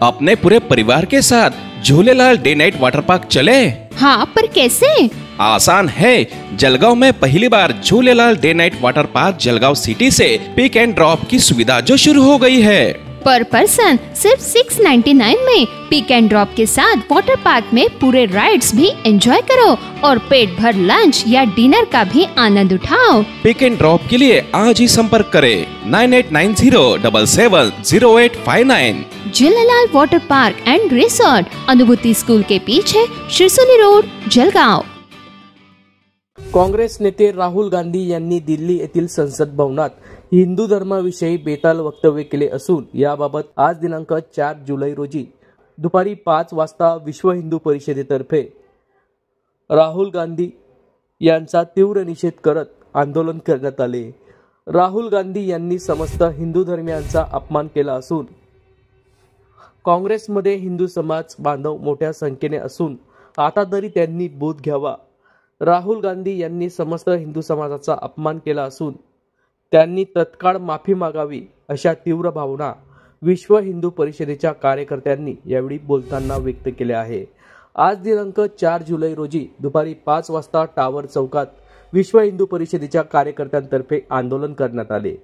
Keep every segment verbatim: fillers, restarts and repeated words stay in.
अपने पूरे परिवार के साथ Jhulelal day night water park चले। हाँ, पर कैसे? आसान है। जलगांव में पहली बार Jhulelal day night water park Jalgaon city से पिक एंड ड्रॉप की सुविधा जो शुरू हो गई है। पर पर्सन सिर्फ सिक्स नाइन्टी नाइन में पिक एंड ड्रॉप के साथ वाटर पार्क में पूरे राइड्स भी एंजॉय करो और पेट भर लंच या डिनर का भी आनंद उठाओ। पिक एंड ड्रॉप के लिए आज ही संपर्क करें nine eight nine zero seven seven zero eight five nine. Jhulelal water park and resort, Anubhuti school के पीछे, शिरसोली रोड, जलगांव। काँग्रेस नेते राहुल गांधी यांनी दिल्ली येथील संसद भवनात हिंदू धर्माविषयी बेताल वक्तव्य केले असून याबाबत आज दिनांक चार जुलै रोजी दुपारी पाच वाजता विश्व हिंदू परिषदेतर्फे राहुल गांधी यांचा तीव्र निषेध करत आंदोलन करण्यात आले। राहुल गांधी यांनी समस्त हिंदू धर्मियांचा अपमान केला असून काँग्रेसमध्ये हिंदू समाज बांधव मोठ्या संख्येने असून आता तरी त्यांनी बोध घ्यावा। राहुल गांधी यांनी समस्त हिंदू समाजाचा अपमान केला असून त्यांनी तत्काळ माफी मागावी अशा तीव्र भावना विश्व हिंदू परिषदेच्या कार्यकर्त्यांनी यावेळी बोलताना व्यक्त केल्या आहे। आज दिनांक चार जुलै रोजी दुपारी पाच वाजता टावर चौकात विश्व हिंदू परिषदेच्या कार्यकर्त्यांतर्फे आंदोलन करण्यात आले।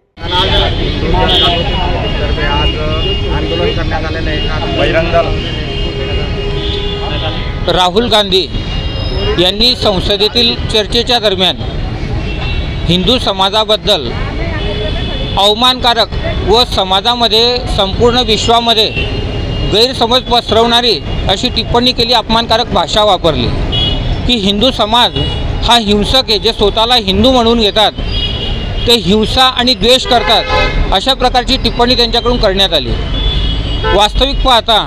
राहुल गांधी यांनी संसदेतील चर्चेच्या दरम्यान हिंदू समाजाबद्दल अवमानकारक व समाजामध्ये संपूर्ण विश्वामध्ये गैरसमज पसरवणारी अशी टिप्पणी केली, अपमानकारक भाषा वापरली की हिंदू समाज हा हिंसक आहे, जे स्वतःला हिंदू म्हणून घेतात ते हिंसा आणि द्वेष करतात, अशा प्रकारची टिप्पणी त्यांच्याकडून करण्यात आली। वास्तविक पाहता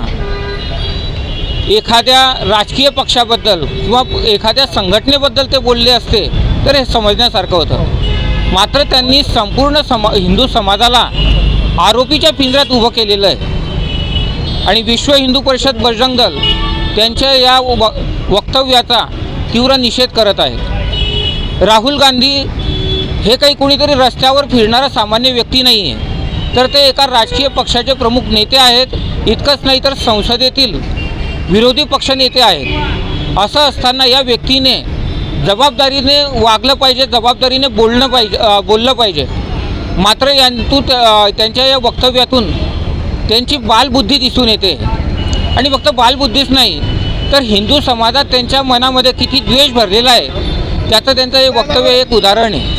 एखाद्या राजकीय पक्षाबद्दल किंवा एखाद्या संघटनेबद्दल ते बोलले असते तर हे समजण्यासारखं होतं, मात्र त्यांनी संपूर्ण समा हिंदू समाजाला आरोपीच्या पिंजऱ्यात उभं केलेलं आहे आणि विश्व हिंदू परिषद बजरंग दल त्यांच्या या वक्तव्याचा तीव्र निषेध करत आहे। राहुल गांधी हे काही कोणीतरी रस्त्यावर फिरणारा सामान्य व्यक्ती नाही आहे, तर ते एका राजकीय पक्षाचे प्रमुख नेते आहेत। इतकंच नाही तर संसदेतील विरोधी पक्षनेते आहेत। असं असताना या व्यक्तीने जबाबदारीने वागलं पाहिजे, जबाबदारीने बोलणं पाहिजे बोललं पाहिजे मात्र यांतू त्यांच्या या वक्तव्यातून त्यांची बालबुद्धी दिसून येते आणि फक्त बालबुद्धीच नाही तर हिंदू समाजात त्यांच्या मनामध्ये किती द्वेष भरलेला आहे त्याचं त्यांचं हे वक्तव्य एक उदाहरण आहे।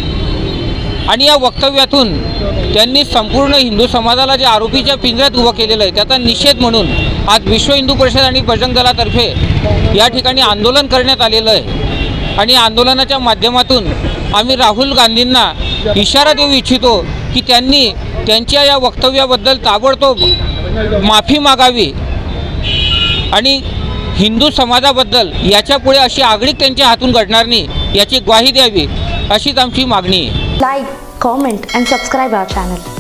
आणि या वक्तव्यातून त्यांनी संपूर्ण हिंदू समाजाला जे आरोपीच्या पिंजऱ्यात उभं केलेलं आहे त्याचा निषेध म्हणून आज विश्व हिंदू परिषद आणि बजरंग दलातर्फे या ठिकाणी आंदोलन करण्यात आलेलं आहे आणि आंदोलनाच्या माध्यमातून आम्ही राहुल गांधींना इशारा देऊ इच्छितो की त्यांनी त्यांच्या या वक्तव्याबद्दल ताबडतोब माफी मागावी आणि हिंदू समाजाबद्दल याच्यापुढे अशी आगळीक त्यांच्या हातून घडणार नाही याची ग्वाही द्यावी, अशीच आमची मागणी आहे। Like, comment and subscribe our channel.